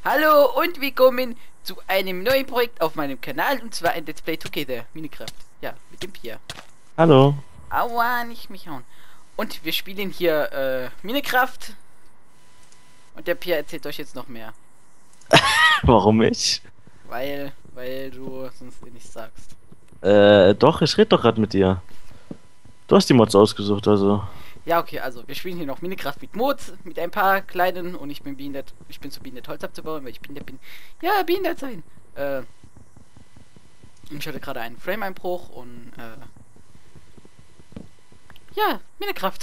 Hallo und willkommen zu einem neuen Projekt auf meinem Kanal, und zwar ein Let's Play Together Minecraft. Ja, mit dem Pia. Hallo. Aua, nicht mich hauen. Und wir spielen hier Minecraft. Und der Pia erzählt euch jetzt noch mehr. Warum ich? Weil du sonst eh nichts sagst. Doch, ich rede doch gerade mit dir. Du hast die Mods ausgesucht, also. Ja, okay, also wir spielen hier noch Minecraft mit Mods, mit ein paar kleinen, und ich bin behindert. Ich bin zu behindert, Holz abzubauen, weil ich behindert bin. Ja, behindert sein. Ich hatte gerade einen Frame-Einbruch und ja, Minecraft.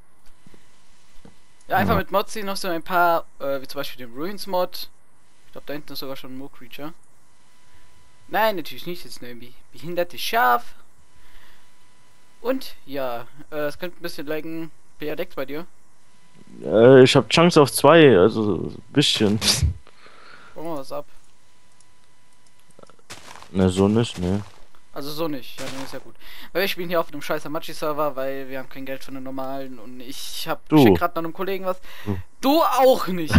Ja, einfach Ja. mit Mods hier noch so ein paar, wie zum Beispiel den Ruins-Mod. Ich glaube, da hinten ist sogar schon ein Mo-Creature. Nein, natürlich nicht, das ist nur ein behindertes Schaf. Und ja, es könnte ein bisschen laggen. Wer deckt bei dir? Ich habe Chance auf 2, also ein bisschen. Bauen wir was ab. Ne, so nicht, ne. Also so nicht, ja, dann ist ja gut. Weil wir spielen hier auf einem scheiß Amachi-Server, weil wir haben kein Geld für einen normalen, und ich schicke Du. gerade noch einem Kollegen was. Du. Du auch nicht,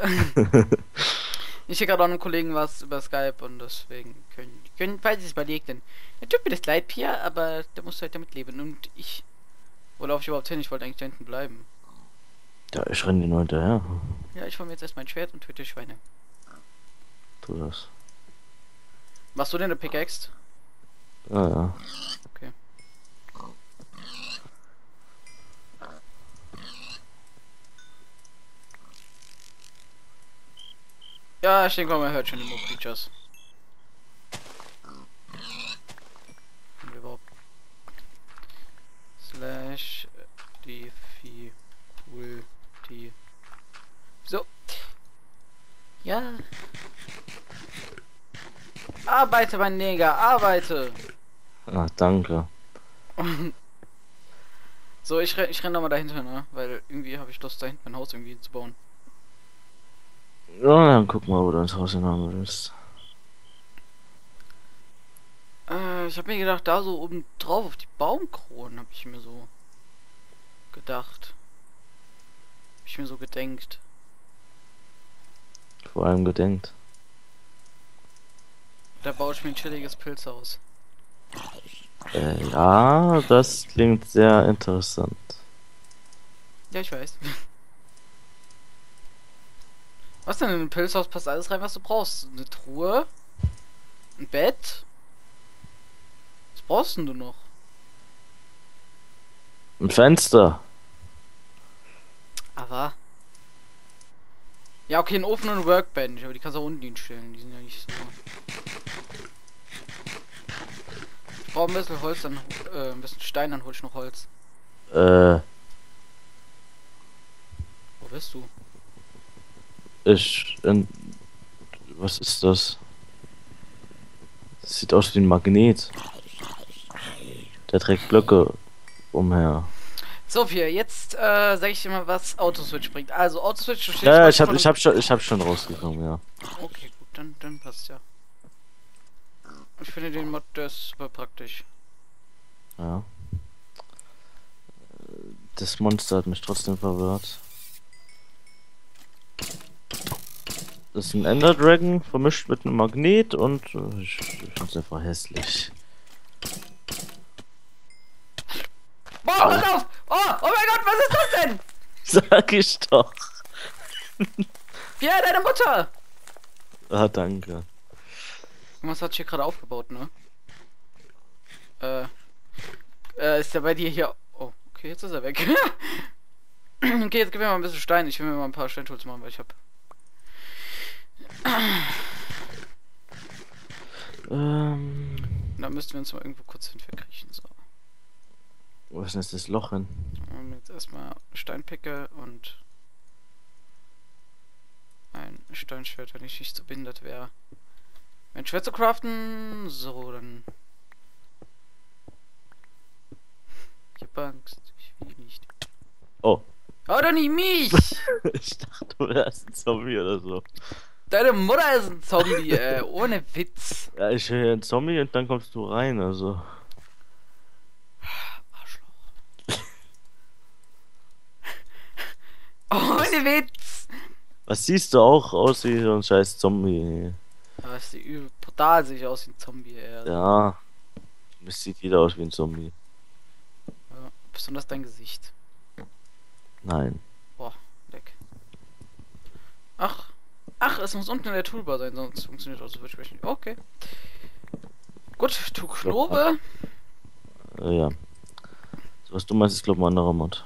Ich schicke gerade auch einem Kollegen was über Skype, und deswegen können falls es überlegt, denn ja, tut mir das leid, Pia, aber der muss halt damit leben. Und wo laufe ich überhaupt hin? Ich wollte eigentlich da hinten bleiben. Ja, ich renne dir nur hinterher. Ja, ich hole mir jetzt erst mein Schwert und töte Schweine. Tu das. Machst du denn eine Pickaxe? Ja, ja. Okay. Ja, ich denke mal, man hört schon die Mo-Creatures. Haben wir überhaupt Slash Difficulty. So. Ja. Arbeite, mein Neger, arbeite! Ah, danke. So, ich renn nochmal dahinter, ne? Weil irgendwie habe ich Lust, da hinten mein Haus irgendwie zu bauen. Ja, dann guck mal, wo du ins Haus hinhaben willst. Ich habe mir gedacht, da so oben drauf auf die Baumkronen, habe ich mir so gedacht. Hab ich mir so gedenkt. Vor allem gedenkt. Da baue ich mir ein chilliges Pilzhaus. Ja, das klingt sehr interessant. Ja, ich weiß. Was denn in ein Pilzhaus passt alles rein, was du brauchst? Eine Truhe? Ein Bett? Was brauchst denn du noch? Ein Fenster. Aber. Ja, okay, ein Ofen und ein Workbench, aber die kannst du auch unten hinstellen. Die sind ja nicht so. Ich brauche ein bisschen Holz, dann ein bisschen Stein, dann hol ich noch Holz. Äh, Wo bist du? ich. Was ist das? Das sieht aus wie ein Magnet. Der trägt Blöcke umher. So, Pia, jetzt sag ich dir mal, was Autoswitch bringt. Also, Autoswitch, du stehst Ja, ja, von ich hab schon rausgekommen, ja. Okay, gut, dann passt ja. Ich finde den Mod, der ist super praktisch. Ja. Das Monster hat mich trotzdem verwirrt. Das ist ein Ender Dragon vermischt mit einem Magnet und ich finde es einfach hässlich. Boah, Au. pass auf! Oh mein Gott, was ist das denn? Sag ich doch. Pia, deine Mutter! Ah, danke. Was hat hier gerade aufgebaut, ne? Ist der bei dir hier... Oh, okay, jetzt ist er weg. Okay, jetzt gib mir mal ein bisschen Stein. Ich will mir mal ein paar Steintools machen, weil ich hab... Da müssten wir uns mal irgendwo kurz hin verkriechen, so. Wo ist denn jetzt das Loch hin? Jetzt erstmal Steinpicke und ein Steinschwert, wenn ich nicht so behindert wäre. Ein Schwert zu craften. So, dann. Ich hab Angst. Ich will nicht. Oh. Oh, doch nicht mich! Ich dachte, du wärst ein Zombie oder so. Deine Mutter ist ein Zombie, ohne Witz. Ja, ich höre einen Zombie und dann kommst du rein, also. Arschloch. Ohne Witz! Was siehst du auch aus wie so ein scheiß Zombie? Aber es sieht übel brutal sich aus wie ein Zombie, ey. Also, Ja, es sieht jeder aus wie ein Zombie. ja. Besonders dein Gesicht. Nein. Boah, leck. Ach. Ach, es muss unten in der Toolbar sein, sonst funktioniert das so wirklich nicht. Okay. Gut, tu Knobe. Ja. So, was du meinst, ist glaube ich ein anderer Mod.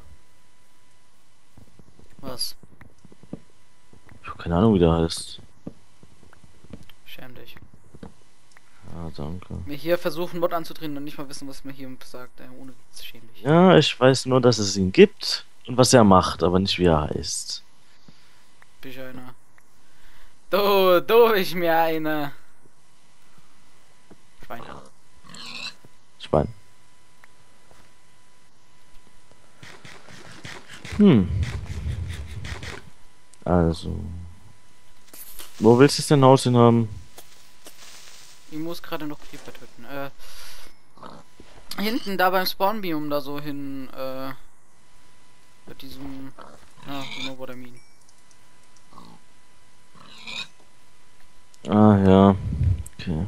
Was? Ich hab keine Ahnung, wie der heißt. Schäm dich. Ja, danke. Mir hier versuchen, Mod anzudrehen und nicht mal wissen, was mir hier sagt. Ohne Witz, schäm dich. Ja, ich weiß nur, dass es ihn gibt und was er macht, aber nicht wie er heißt. Bin ich einer. Du ich mir eine. Schwein. Schwein. Hm. Also. Wo willst du es denn Haus hin haben? Ich muss gerade noch Creeper töten. Hinten da beim Spawnbiom da so hin, bei diesem. Ja, you know what I mean. Ah, ja. Okay.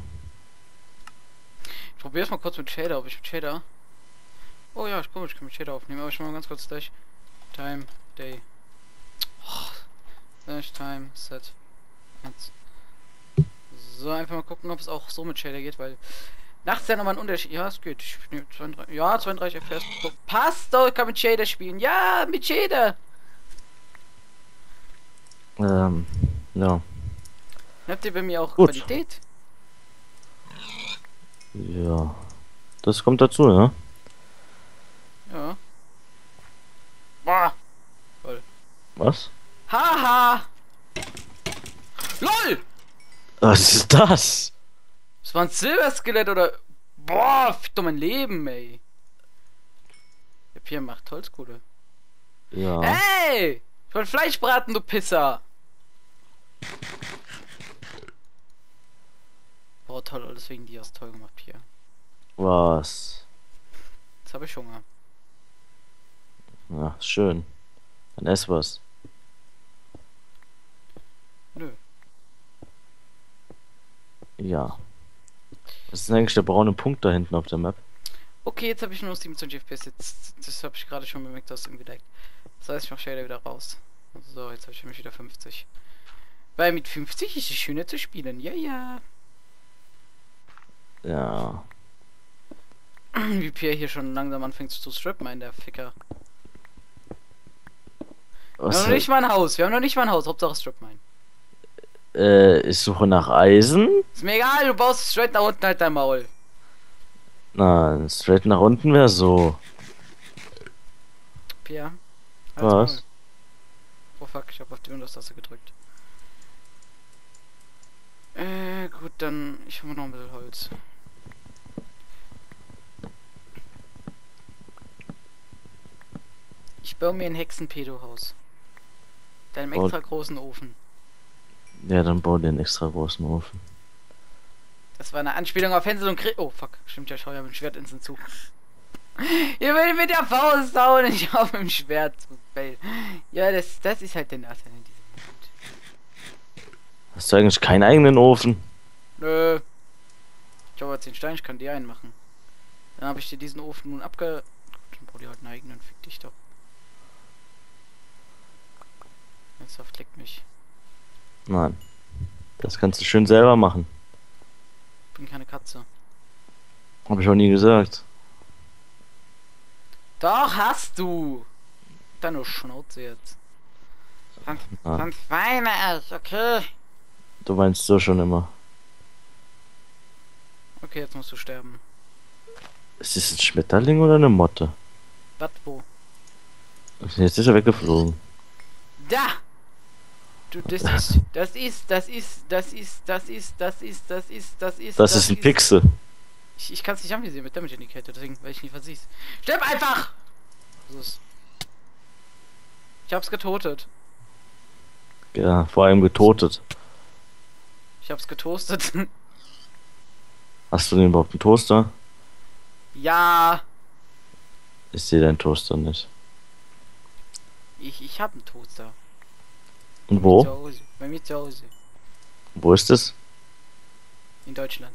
Ich probiere es mal kurz mit Shader, ob ich mit Shader. Oh ja, ich kann mit Shader aufnehmen, aber ich mal ganz kurz Dash. Time, Day. Oh, Dash, Time, Set. 1. So, einfach mal gucken, ob es auch so mit Shader geht, weil nachts ja nochmal ein Unterschied. Ja, es geht. Ich nehme 32. Ja, 32 FPS. Passt doch, ich kann mit Shader spielen. Ja, mit Shader. Ja. Habt ihr bei mir auch Gut. Qualität? Ja. Das kommt dazu, ja? Ja. Boah. Lol. Was? Haha. LOL! Was ist das? Das war ein Silberskelett oder. Boah, fick doch mein Leben, ey. Der Pier macht Holzkohle. Ja. Ey! Ich wollte Fleisch braten, du Pisser! Boah, toll, alles wegen dir hast toll gemacht, Pier. Was? Jetzt habe ich Hunger. Ja, schön. Dann ess was. Nö. Ja. Was ist denn eigentlich der braune Punkt da hinten auf der Map? Okay, jetzt habe ich nur 27 FPS. Jetzt, das habe ich gerade schon bemerkt, dass es irgendwie leckt. Das heißt, ich mache Shader wieder raus. So, jetzt habe ich nämlich wieder 50. Weil mit 50 ist es schöner zu spielen. Ja, ja. Ja. Wie Pierre hier schon langsam anfängt zu strippen, mein der Ficker. Wir Was haben noch nicht mal ein Haus. Wir haben noch nicht mal ein Haus. Hauptsache Strip Mine. ich suche nach Eisen. Ist mir egal, du baust straight nach unten halt dein Maul. Nein, straight nach unten wäre so. Pierre. Was? Maul. Oh fuck, ich habe auf die Windows-Taste gedrückt. Gut, dann ich hole noch ein bisschen Holz. Ich baue mir ein Hexenpedo-Haus. Deinem Bau- extra großen Ofen. Ja, dann bau dir einen extra großen Ofen. Das war eine Anspielung auf Hänsel und Gretel. Oh fuck, stimmt ja, schau ja mit dem Schwert ins Zug. Ihr will mit der Faust hauen und ich auf mit dem Schwert. Ja, das ist halt der Nachteil in diesem Moment. Hast du eigentlich keinen eigenen Ofen? Nö. Ich habe 10 Steine, ich kann dir einen machen. Dann habe ich dir diesen Ofen nun abge... Dann bau dir halt einen eigenen, fick dich doch. Jetzt verfleckt mich. Nein. Das kannst du schön selber machen. Ich bin keine Katze. Hab ich auch nie gesagt. Doch, hast du! Deine Schnauze jetzt. Sonst weine ich, okay? Du meinst so schon immer. Okay, jetzt musst du sterben. Ist das ein Schmetterling oder eine Motte? Was, wo? Jetzt ist er weggeflogen. Da! Du, das Das ist ein Pixel. Ich kann es nicht anvisieren mit Damage Indicator, deswegen, weil ich nicht was siehst. Stirb einfach! Jesus. Ich hab's getotet. Ja, vor allem getotet. Ich hab's getoastet. Hast du denn überhaupt einen Toaster? Ja! Ich sehe deinen Toaster nicht. Ich hab einen Toaster. Und Bei mir zu wo? Hause. Bei mir zu Hause. Wo ist es? In Deutschland.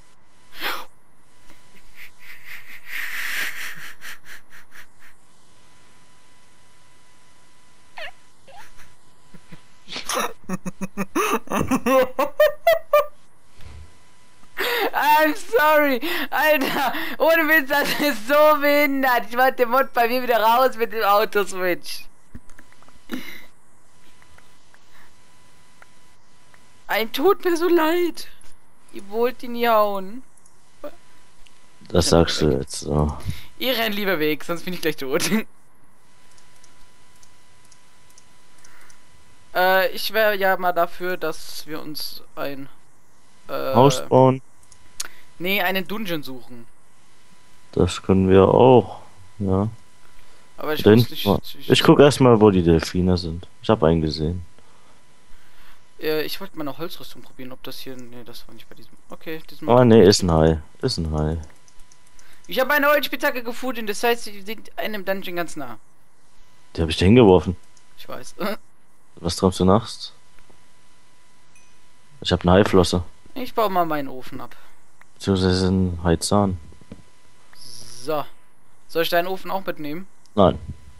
I'm sorry, Alter, ohne Witz, das ist so behindert. Ich wollte den Mod bei mir wieder raus mit dem Autoswitch. Ein tut mir so leid. Ihr wollt ihn nie hauen. Das sagst du jetzt so. Ihr rennt lieber weg, sonst bin ich gleich tot. Ich wäre ja mal dafür, dass wir uns ein Haus bauen, nee, einen Dungeon suchen. das können wir auch. Ja. Aber ich Da muss hinten mal. nicht. Ich guck erstmal, wo die Delfine sind. Ich habe einen gesehen. Ich wollte mal eine Holzrüstung probieren, ob das hier. Nee, das war nicht bei diesem. Okay, diesem. Oh ne, ist ein Hai. Ist ein Hai. Ich habe eine Holzspitzhacke gefunden, das heißt, sie sind einem Dungeon ganz nah. Die habe ich da hingeworfen. Ich weiß. Was träumst du nachts? Ich habe eine Haiflosse. Ich baue mal meinen Ofen ab. Beziehungsweise einen Haizahn. So. Soll ich deinen Ofen auch mitnehmen? Nein.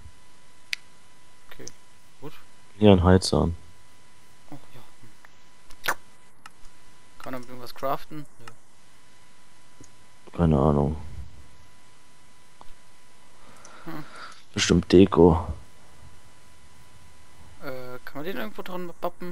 Okay, gut. Hier ein Haizahn. Oh ja. Kann man irgendwas craften? Ja. Keine Ahnung. Hm. Bestimmt Deko. Kann man den irgendwo dran bappen?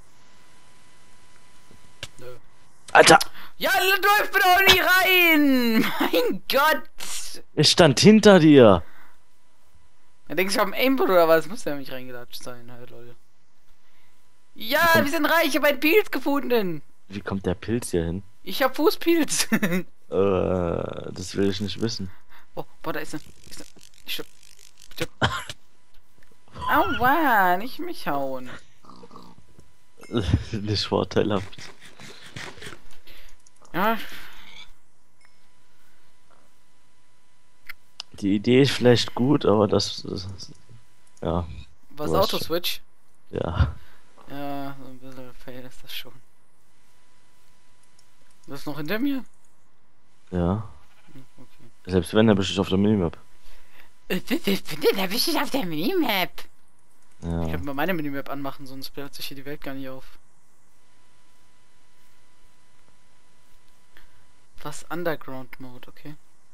Nö. Alter! Ja, läuft mir doch nie rein! Mein Gott! Ich stand hinter dir! Da denkst du, ich hab ein Aimbot oder was? Muss ja nicht reingelatscht sein, halt, Leute. Ja, wir sind reich, ich hab einen Pilz gefunden! Wie kommt der Pilz hier hin? Ich hab Fußpilz! Das will ich nicht wissen. Oh, boah, da ist eine. Ich stirb. Aua, nicht mich hauen. Nicht vorteilhaft. Ja, Die Idee ist vielleicht gut, aber ja, was du hast Autoswitch? ja. Ja, so ein bisschen fail ist das schon. Das ist noch hinter mir? Ja. Hm, okay. Selbst wenn, dann bist du auf der Minimap. Da bist du auf der Minimap. Ich Ja. könnte mal meine Minimap anmachen, sonst blättert sich hier die Welt gar nicht auf. Was Underground Mode, okay.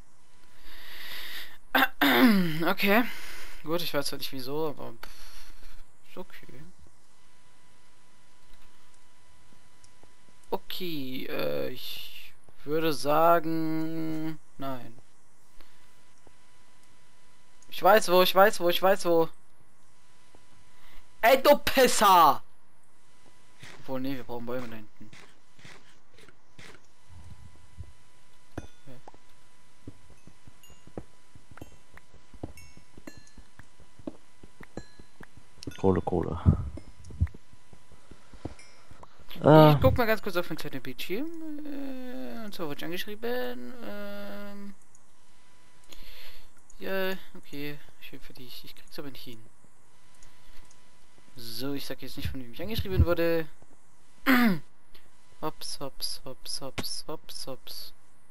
Okay. Gut, ich weiß zwar nicht wieso, aber ist okay. Okay, ich würde sagen. Nein. Ich weiß wo, ich weiß wo, ich weiß wo. Ey, du Pisser! Obwohl, nee, wir brauchen Bäume da hinten. Kohle. Ich guck mal ganz kurz auf den kleinen Bildschirm. Und zwar wurde ich angeschrieben. Ja, okay. Schön für dich. Ich krieg's aber nicht hin. So, ich sag jetzt nicht, von wem ich angeschrieben wurde. Hops, hops, hops, hops, hops, hops.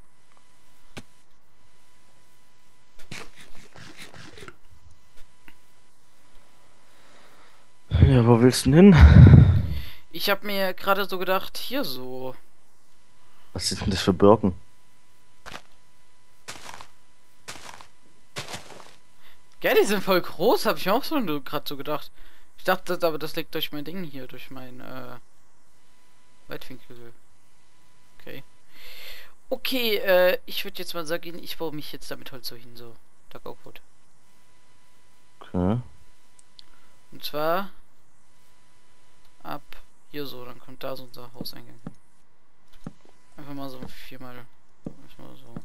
Ja, wo willst du denn hin? Ich hab mir gerade so gedacht, hier so. Was sind denn das für Birken? Gell, die sind voll groß, hab ich mir auch so gerade so gedacht. Ich dachte, aber das liegt durch mein Ding hier, durch mein Weitwinkel. Okay. Okay, ich würde jetzt mal sagen, ich baue mich jetzt damit halt so hin, so. Dark Oakwood. Okay. Und zwar ab hier so, dann kommt da so unser Hauseingang hin. Einfach mal so viermal. Mal so.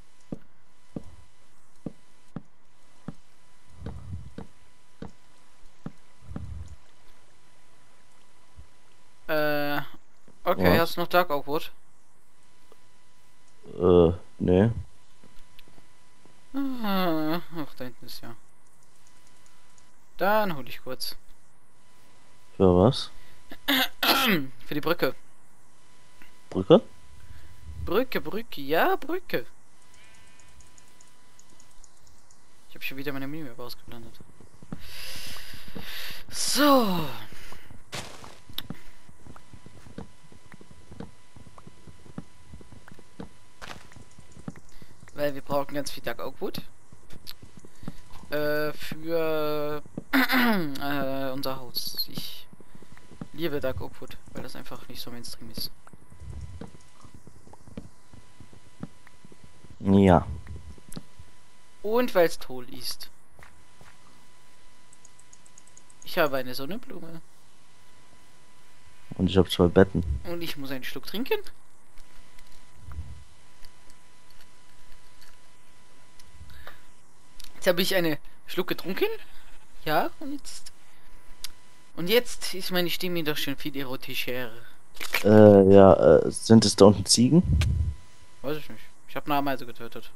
Okay, Was? hast du noch Dark Oakwood? Nee. Ach, da hinten ist ja. Dann hol ich kurz. Für was? Für die Brücke. Brücke? Brücke, ja, Brücke. Ich habe schon wieder meine Minimap ausgeblendet. So. Weil wir brauchen ganz viel Dark Oakwood. Für unser Haus. Ich liebe Dark Oakwood, weil das einfach nicht so Mainstream ist. Ja. Und weil es toll ist. Ich habe eine Sonnenblume. Und ich habe 2 Betten. Und ich muss einen Schluck trinken. Jetzt habe ich eine Schluck getrunken. Ja, und jetzt ist meine Stimme doch schon viel erotischer. Ja, sind es da unten Ziegen? Weiß ich nicht. Ich habe eine Ameise getötet.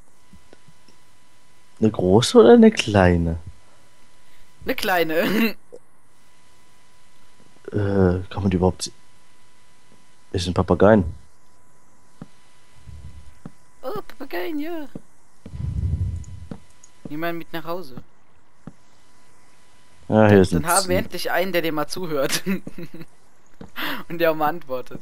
Eine große oder eine kleine? Eine kleine. Kann man die überhaupt... Ist ein Papageien. Oh, Papageien, ja. Nimm mal mit nach Hause. Ja, hier sind Dann haben wir Ziegen. endlich einen, der dir mal zuhört. Und der auch mal antwortet.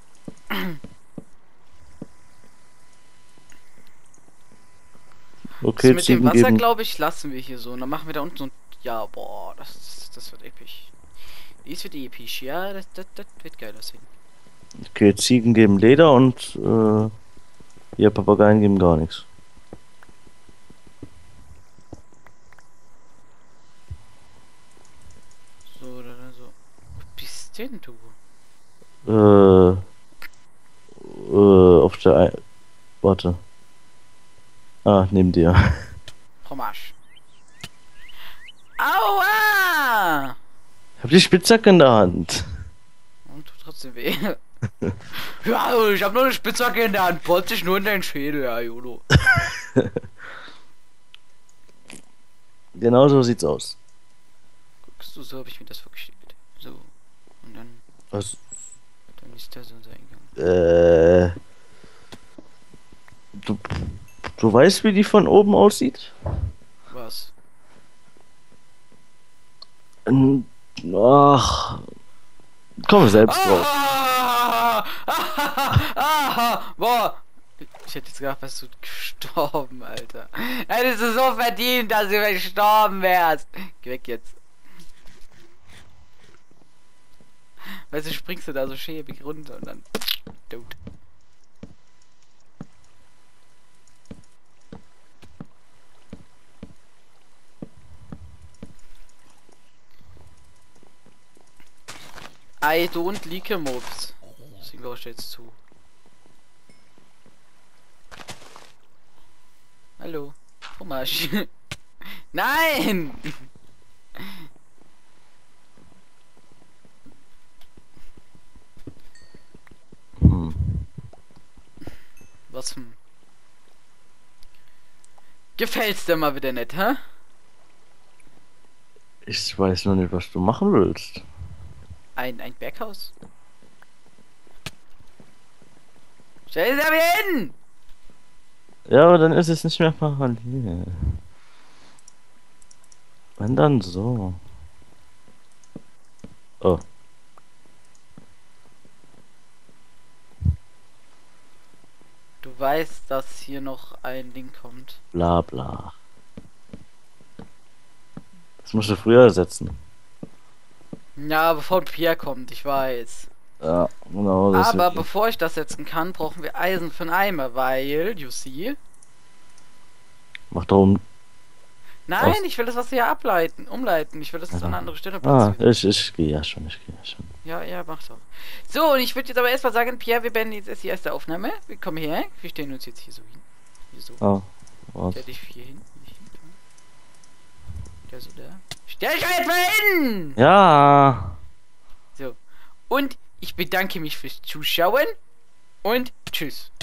Okay, Das mit dem Ziegen Wasser, geben... glaube ich, lassen wir hier so. Und dann machen wir da unten so ein... Ja, boah, das wird episch. Dies wird episch, ja, das wird geil aussehen. Okay, Ziegen geben Leder und hier Papageien geben gar nichts. So, oder so. Wo bist denn du? Auf der... Warte. Ah, neben dir. Fromage. Aua! Ich hab die Spitzhacke in der Hand. Und tut trotzdem weh. Ja, ich hab nur eine Spitzhacke in der Hand. Bolzt sich nur in deinen Schädel, ja, Jolo. Genau so sieht's aus. Guckst du, so habe ich mir das vorgestellt. So. Und Was? dann ist das unser Eingang. Du weißt, wie die von oben aussieht? Was? Ach. Komm selbst drauf. Boah! Ich hätte jetzt gedacht, wärst du gestorben, Alter. Hättest du so verdient, dass du gestorben wärst. Geh weg jetzt. Weißt du, springst du da so schäbig runter und dann... Tot. I don't like mobs. Deswegen lauscht er jetzt zu. Hallo. Fromage. Nein! Was? Gefällt's dir mal wieder nicht, hä? Ich weiß nur nicht, was du machen willst. Ein Berghaus? Stell es mir hin! Ja, aber dann ist es nicht mehr parallel. Wenn dann so. Oh. Du weißt, dass hier noch ein Ding kommt. Bla bla. Das musst du früher setzen. Ja, bevor Pierre kommt, ich weiß. Ja, genau. Das Aber wird- bevor ich das setzen kann, brauchen wir Eisen für einen Eimer, weil, you see... Mach darum. Nein, Aus- ich will das was hier umleiten. Ich will, dass es an eine andere Stelle Ah, platziert. ich gehe ja schon, ich gehe ja schon. Ja, mach doch. So, und ich würde jetzt aber erstmal sagen, Pierre, wir beenden jetzt erst die erste Aufnahme. Wir kommen her. Wir stellen uns jetzt hier so hin. Hier so. Ah, was? Stell dich hier hin. Der so da. Stell dich halt mal hin! Ja. So. Und ich bedanke mich fürs Zuschauen und tschüss.